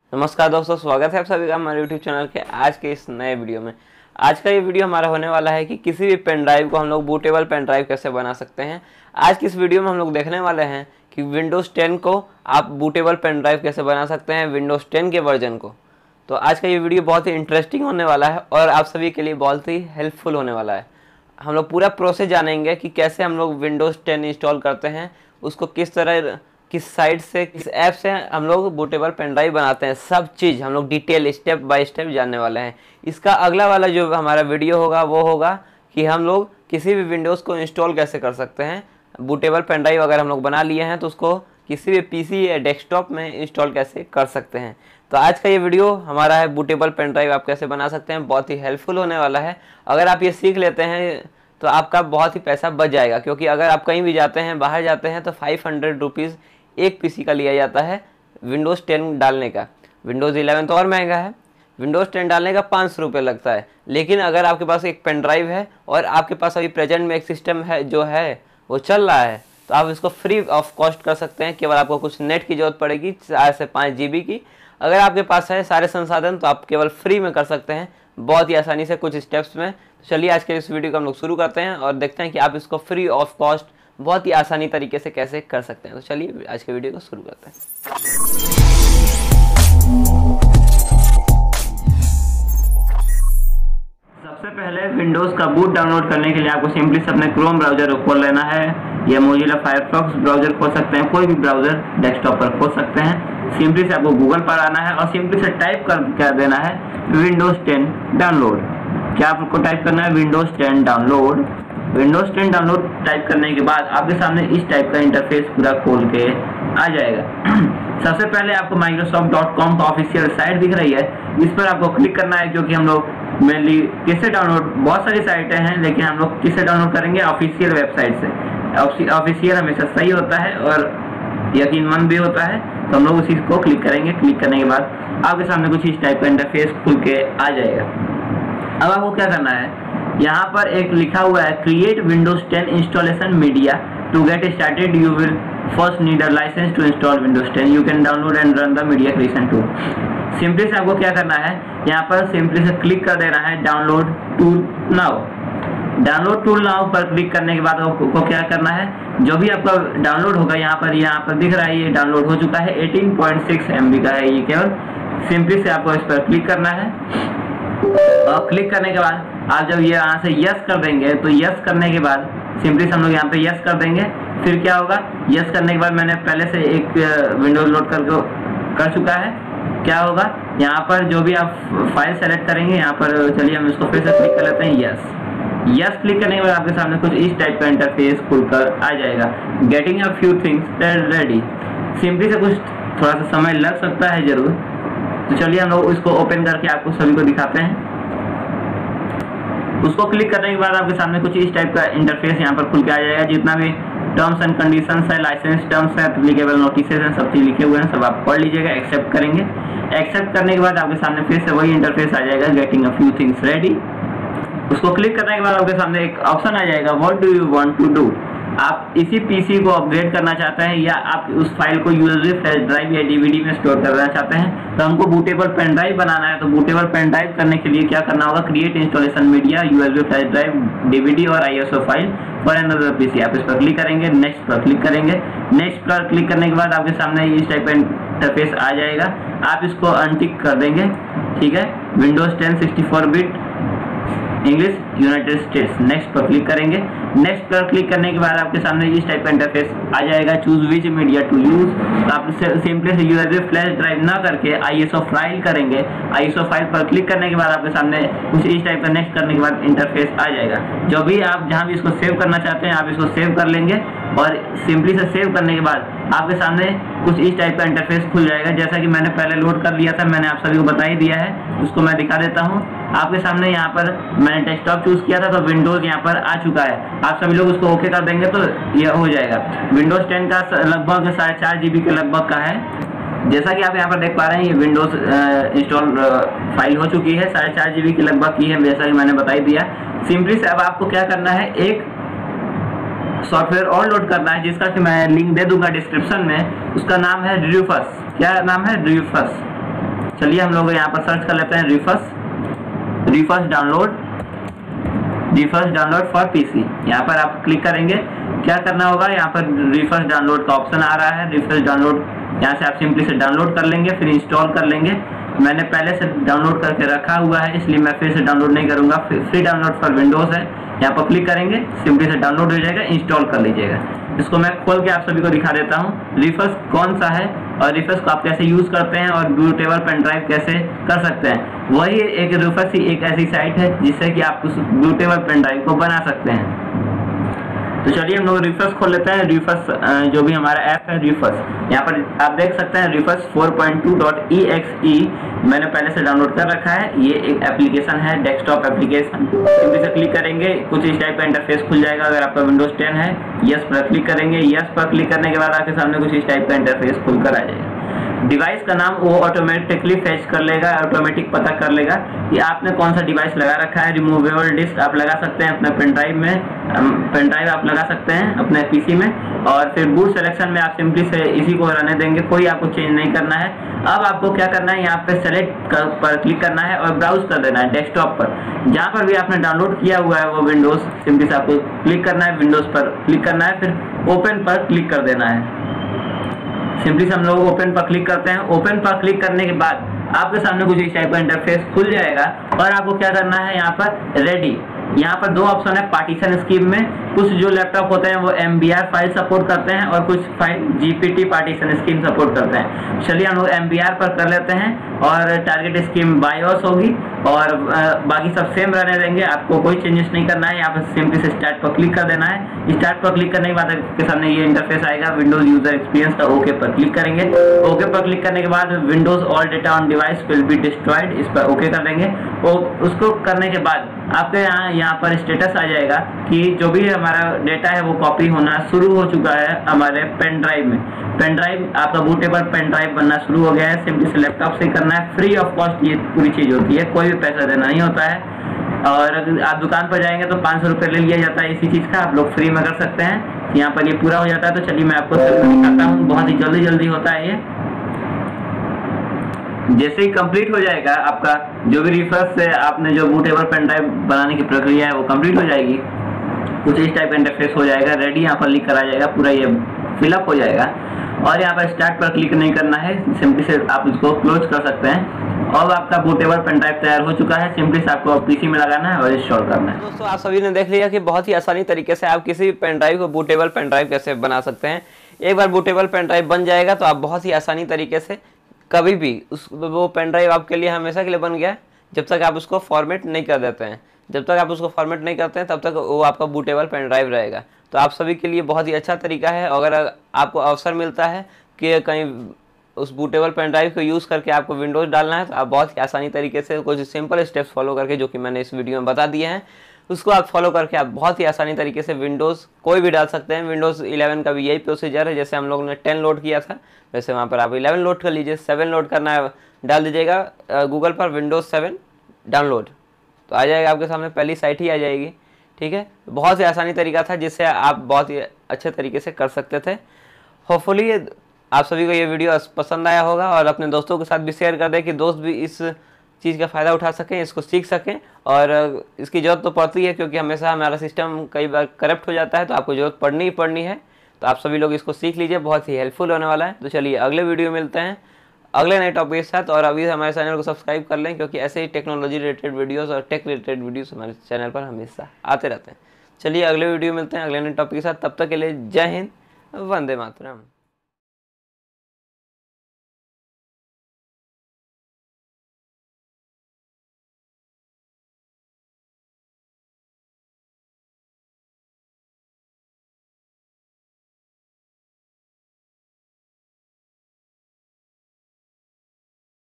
नमस्कार दोस्तों, स्वागत है आप सभी का हमारे YouTube चैनल के आज के इस नए वीडियो में। आज का ये वीडियो हमारा होने वाला है कि किसी भी पेन ड्राइव को हम लोग बूटेबल पेन ड्राइव कैसे बना सकते हैं। आज की इस वीडियो में हम लोग देखने वाले हैं कि विंडोज़ 10 को आप बूटेबल पेन ड्राइव कैसे बना सकते हैं, विंडोज़ 10 के वर्जन को। तो आज का ये वीडियो बहुत ही इंटरेस्टिंग होने वाला है और आप सभी के लिए बहुत ही हेल्पफुल होने वाला है। हम लोग पूरा प्रोसेस जानेंगे कि कैसे हम लोग विंडोज़ 10 इंस्टॉल करते हैं, उसको किस तरह, किस साइट से, किस ऐप से हम लोग बूटेबल पेन ड्राइव बनाते हैं, सब चीज़ हम लोग डिटेल स्टेप बाय स्टेप जानने वाले हैं। इसका अगला वाला जो हमारा वीडियो होगा वो होगा कि हम लोग किसी भी विंडोज़ को इंस्टॉल कैसे कर सकते हैं। बूटेबल पेन ड्राइव अगर हम लोग बना लिए हैं तो उसको किसी भी पीसी या डेस्कटॉप में इंस्टॉल कैसे कर सकते हैं। तो आज का ये वीडियो हमारा है बूटेबल पेन ड्राइव आप कैसे बना सकते हैं, बहुत ही हेल्पफुल होने वाला है। अगर आप ये सीख लेते हैं तो आपका बहुत ही पैसा बच जाएगा, क्योंकि अगर आप कहीं भी जाते हैं, बाहर जाते हैं तो 500 रुपीज़ एक पीसी का लिया जाता है विंडोज़ 10 डालने का। विंडोज़ 11 तो और महंगा है, विंडोज़ 10 डालने का 500 रुपये लगता है। लेकिन अगर आपके पास एक पेन ड्राइव है और आपके पास अभी प्रेजेंट में एक सिस्टम है जो है वो चल रहा है, तो आप इसको फ्री ऑफ कॉस्ट कर सकते हैं। केवल आपको कुछ नेट की जरूरत पड़ेगी 4 से 5 GB की। अगर आपके पास है सारे संसाधन तो आप केवल फ्री में कर सकते हैं, बहुत ही आसानी से, कुछ स्टेप्स में। तो चलिए आज के इस वीडियो को हम लोग शुरू करते हैं और देखते हैं कि आप इसको फ्री ऑफ कॉस्ट बहुत ही आसानी तरीके से कैसे कर सकते हैं। तो चलिए आज के वीडियो को शुरू करते हैं। सबसे पहले विंडोज़ का बूट डाउनलोड करने के लिए आपको सिंपली से अपने क्रोम ब्राउजर को खोल लेना है, या मोजिला फायरफॉक्स ब्राउजर खोल सकते हैं, कोई भी ब्राउजर डेस्कटॉप पर खोल सकते हैं। सिंपली से आपको गूगल पर आना है और सिंपली से टाइप कर देना है विंडोज़ 10 डाउनलोड। क्या आपको टाइप करना है? Windows 10 download. Windows 10 download type करने के बाद आपके सामने इस टाइप का इंटरफेस पूरा खोल के आ जाएगा। सबसे पहले आपको Microsoft.com का ऑफिशियल साइट दिख रही है, इस पर आपको क्लिक करना है, जो कि हम लोग मेनली किससे डाउनलोड, बहुत सारी साइटें हैं लेकिन हम लोग किससे डाउनलोड करेंगे? ऑफिशियल वेबसाइट से। ऑफिशियल हमेशा सही होता है और यकीनमंद भी होता है, तो हम लोग उसी को क्लिक करेंगे। क्लिक करने के बाद आपके सामने कुछ इस टाइप का इंटरफेस खुल के आ जाएगा। अब आपको क्या करना है, यहाँ पर एक लिखा हुआ है create Windows 10 installation media. To get started you will first need a licence to install Windows 10। You can download and run the media creation tool. Simply से आपको क्या करना है, यहाँ पर सिंपली से क्लिक कर देना है download tool now. Download tool now पर क्लिक करने के बाद आपको क्या करना है, जो भी आपका डाउनलोड होगा यहाँ पर दिख रहा है, ये डाउनलोड हो चुका है, 18.6 MB का है ये केवल। सिंपली से आपको इस पर क्लिक करना है और क्लिक करने के बाद आप जब ये यहाँ से यस कर देंगे तो यस करने के बाद सिंपली से हम लोग यहाँ पे यस कर देंगे। फिर क्या होगा, यस करने के बाद मैंने पहले से एक विंडोज लोड कर चुका है। क्या होगा, यहाँ पर जो भी आप फाइल सेलेक्ट करेंगे, यहाँ पर चलिए हम इसको फिर से क्लिक कर लेते हैं, यस क्लिक करने के बाद आपके सामने कुछ इस टाइप का इंटरफेस खुलकर आ जाएगा। Getting a few things ready. Simply से कुछ थोड़ा सा समय लग सकता है जरूर, तो चलिए हम लोग इसको ओपन करके आपको सभी को दिखाते हैं। उसको क्लिक करने के बाद आपके सामने कुछ इस टाइप का इंटरफेस यहाँ पर खुल के आ जाएगा। जितना भी टर्म्स एंड कंडीशंस है, लाइसेंस टर्म्स है, एप्लीकेबल नोटिसेस हैं, सब चीज लिखे हुए हैं, सब आप पढ़ लीजिएगा। एक्सेप्ट करेंगे। एक्सेप्ट करने के बाद आपके सामने फिर से वही इंटरफेस आ जाएगा, getting a few things ready. उसको क्लिक करने के बाद आपके सामने एक ऑप्शन आ जाएगा, what do you want to do. आप इसी पीसी को अपग्रेड करना चाहते हैं या आप उस फाइल को यूएसबी फ्लैश ड्राइव या डीवीडी में स्टोर करना चाहते हैं, तो हमको बूटेबल पेन ड्राइव बनाना है। तो बूटेबल पेन ड्राइव करने के लिए क्या करना होगा, create installation media, USB flash drive, DVD और ISO file for another PC. आप इस पर क्लिक करेंगे, नेक्स्ट पर क्लिक करेंगे। नेक्स्ट पर क्लिक करने के बाद आपके सामने इस टाइप का इंटरफेस आ जाएगा। आप इसको अनटिक कर देंगे, ठीक है। Windows 10 64 bit English United States. Next पर क्लिक करेंगे। नेक्स्ट पर क्लिक करने के बाद आपके सामने इस टाइप का इंटरफेस आ जाएगा, choose which media to use. तो आप सिंपली से यूएसबी फ्लैश ड्राइव ना करके आईएसओ फाइल करेंगे। आईएसओ फाइल पर क्लिक करने के बाद आपके सामने कुछ इस टाइप का नेक्स्ट करने के बाद इंटरफेस आ जाएगा। जो भी आप जहां भी इसको सेव करना चाहते हैं आप इसको सेव कर लेंगे और सिंपली से सेव करने के बाद आपके सामने कुछ इस टाइप का इंटरफेस खुल जाएगा। जैसा कि मैंने पहले लोड कर लिया था, मैंने आप सभी को बता ही दिया है, उसको मैं दिखा देता हूँ आपके सामने। यहाँ पर मैंने डेस्कटॉप चूज किया था तो विंडोज यहाँ पर आ चुका है। आप सभी लोग उसको ओके कर देंगे तो यह हो जाएगा। विंडोज 10 का लगभग 4.5 GB के लगभग का है। जैसा कि आप यहाँ पर देख पा रहे हैं, ये विंडोज इंस्टॉल फाइल हो चुकी है, 4.5 GB के लगभग की है, जैसा कि मैंने बता ही दिया। सिंपली से अब आपको क्या करना है, एक सॉफ्टवेयर और लोड करना है जिसका कि मैं लिंक दे दूंगा डिस्क्रिप्शन में। उसका नाम है ड्रूफस। क्या नाम है? ड्रूफस। चलिए हम लोग यहाँ पर सर्च कर लेते हैं रिफर्स डाउनलोड फॉर पीसी। यहाँ पर आप क्लिक करेंगे। क्या करना होगा, यहाँ पर रिफर्स डाउनलोड का ऑप्शन आ रहा है। रिफर्स डाउनलोड यहाँ से आप सिंपली से डाउनलोड कर लेंगे, फिर इंस्टॉल कर लेंगे। मैंने पहले से डाउनलोड करके रखा हुआ है, इसलिए मैं फिर से डाउनलोड नहीं करूंगा। फ्री डाउनलोड फॉर विंडोज है, यहाँ पर क्लिक करेंगे, सिंपली से डाउनलोड हो जाएगा, इंस्टॉल कर लीजिएगा। इसको मैं खोल के आप सभी को दिखा देता हूँ रिफर्स कौन सा है और रिफर्स को आप कैसे यूज करते हैं और बूटेबल पेन ड्राइव कैसे कर सकते हैं। वही एक रिफर्स ही एक ऐसी साइट है जिससे कि आप उस बूटेबल पेन ड्राइव को बना सकते हैं। तो चलिए हम लोग रिफर्स खोल लेते हैं। रिफर्स जो भी हमारा ऐप है रिफर्स, यहाँ पर आप देख सकते हैं रिफर्स 4.2.exe मैंने पहले से डाउनलोड कर रखा है। ये एक एप्लीकेशन है, डेस्कटॉप एप्लीकेशन। सिंपली से क्लिक करेंगे, कुछ इस टाइप का इंटरफेस खुल जाएगा। अगर आपका विंडोज 10 है, यस पर क्लिक करेंगे। यस पर क्लिक करने के बाद आपके सामने कुछ इस टाइप का इंटरफेस खुलकर आ जाएगा। डिवाइस का नाम वो ऑटोमेटिकली फेच कर लेगा, ऑटोमेटिक पता कर लेगा कि आपने कौन सा डिवाइस लगा रखा है। रिमूवेबल डिस्क आप लगा सकते हैं अपने पेन ड्राइव में, पेन ड्राइव आप लगा सकते हैं अपने पीसी में। और फिर बूट सिलेक्शन में आप सिंपली से इसी को रहने देंगे, कोई आपको चेंज नहीं करना है। अब आपको क्या करना है, यहाँ पे सेलेक्ट पर क्लिक करना है और ब्राउज कर देना है डेस्कटॉप पर। जहाँ पर भी आपने डाउनलोड किया हुआ है वो विंडोज, सिंपली से आपको क्लिक करना है, विंडोज पर क्लिक करना है, फिर ओपन पर क्लिक कर देना है। सिंपली से हम लोग ओपन पर क्लिक करते हैं। ओपन पर क्लिक करने के बाद आपके सामने कुछ इस टाइप का इंटरफेस खुल जाएगा और आपको क्या करना है, यहाँ पर रेडी। यहाँ पर दो ऑप्शन है पार्टीशन स्कीम में। कुछ जो लैपटॉप होते हैं वो MBR फाइल सपोर्ट करते हैं और कुछ file GPT partition scheme support करते हैं। चलिए हम लोग MBR पर कर लेते हैं और टारगेट स्कीम बायोस होगी और बाकी सब सेम रहने देंगे। आपको कोई चेंजेस नहीं करना है। यहाँ पर सिंपली से स्टार्ट पर क्लिक कर देना है। स्टार्ट पर क्लिक करने के बाद आपके सामने ये इंटरफेस आएगा विंडोज यूजर एक्सपीरियंस का। ओके पर क्लिक करेंगे। ओके पर क्लिक करने के बाद Windows all data on device will be destroyed, इस पर ओके कर देंगे। उसको करने के बाद आपके यहाँ पर स्टेटस आ जाएगा कि जो भी हमारा डेटा है वो कॉपी होना शुरू हो चुका है हमारे पेन ड्राइव में। पेन ड्राइव आपका बूटेबल पेन ड्राइव बनना शुरू हो गया है। सिंपली से लैपटॉप से करना है, फ्री ऑफ कॉस्ट ये पूरी चीज होती है, कोई भी पैसा देना नहीं होता है। और अगर आप दुकान पर जाएंगे तो 500 रुपये ले लिया जाता है इसी चीज का, आप लोग फ्री में कर सकते हैं। यहाँ पर ये पूरा हो जाता है। तो चलिए मैं आपको दिखाता हूँ, बहुत ही जल्दी होता है ये। जैसे ही कंप्लीट हो जाएगा आपका जो भी रिफर्स से आपने जो बूटेबल पेन ड्राइव बनाने की प्रक्रिया है वो कंप्लीट हो जाएगी। कुछ इस टाइप का इंटरफेस हो जाएगा, रेडी यहाँ पर लिख कर आ जाएगा, पूरा ये फिलअप हो जाएगा। और यहाँ पर स्टार्ट पर क्लिक नहीं करना है, सिंपली से आप इसको क्लोज कर सकते हैं। और आपका बूटेबल पेन ड्राइव तैयार हो चुका है। सिंपली से आपको पीसी में लगाना है और इंस्टॉल करना है। दोस्तों आप सभी ने देख लिया कि बहुत ही आसानी तरीके से आप किसी पेन ड्राइव को बूटेबल पेन ड्राइव कैसे बना सकते हैं। एक बार बूटेबल पेन ड्राइव बन जाएगा तो आप बहुत ही आसानी तरीके से कभी भी वो पेन ड्राइव आपके लिए हमेशा के लिए बन गया, जब तक आप उसको फॉर्मेट नहीं कर देते हैं। जब तक आप उसको फॉर्मेट नहीं करते हैं तब तक वो आपका बूटेबल पेन ड्राइव रहेगा। तो आप सभी के लिए बहुत ही अच्छा तरीका है। अगर आपको अवसर मिलता है कि कहीं उस बूटेबल पेन ड्राइव को यूज़ करके आपको विंडोज़ डालना है तो आप बहुत ही आसानी तरीके से कुछ सिंपल स्टेप्स फॉलो करके, जो कि मैंने इस वीडियो में बता दिए हैं, उसको आप फॉलो करके आप बहुत ही आसानी तरीके से विंडोज़ कोई भी डाल सकते हैं। विंडोज़ 11 का भी यही प्रोसीजर है। जैसे हम लोग ने 10 लोड किया था वैसे वहाँ पर आप 11 लोड कर लीजिए। 7 लोड करना है, डाल दीजिएगा गूगल पर विंडोज़ 7 डाउनलोड, तो आ जाएगा आपके सामने, पहली साइट ही आ जाएगी। ठीक है, बहुत ही आसानी तरीका था जिससे आप बहुत ही अच्छे तरीके से कर सकते थे। होपफुली आप सभी को ये वीडियो पसंद आया होगा और अपने दोस्तों के साथ भी शेयर कर दें कि दोस्त भी इस चीज़ का फ़ायदा उठा सकें, इसको सीख सकें। और इसकी ज़रूरत तो पड़ती है क्योंकि हमेशा हमारा सिस्टम कई बार करप्ट हो जाता है, तो आपको ज़रूरत पड़नी ही पड़नी है। तो आप सभी लोग इसको सीख लीजिए, बहुत ही हेल्पफुल होने वाला है। तो चलिए अगले वीडियो मिलते हैं अगले नए टॉपिक के साथ। और अभी हमारे चैनल को सब्सक्राइब कर लें क्योंकि ऐसे ही टेक्नोलॉजी रिलेटेड वीडियोज़ और टेक रिलेटेड वीडियोज़ हमारे चैनल पर हमेशा आते रहते हैं। चलिए अगले वीडियो मिलते हैं अगले नए टॉपिक के साथ। तब तक के लिए जय हिंद, वंदे मातरम।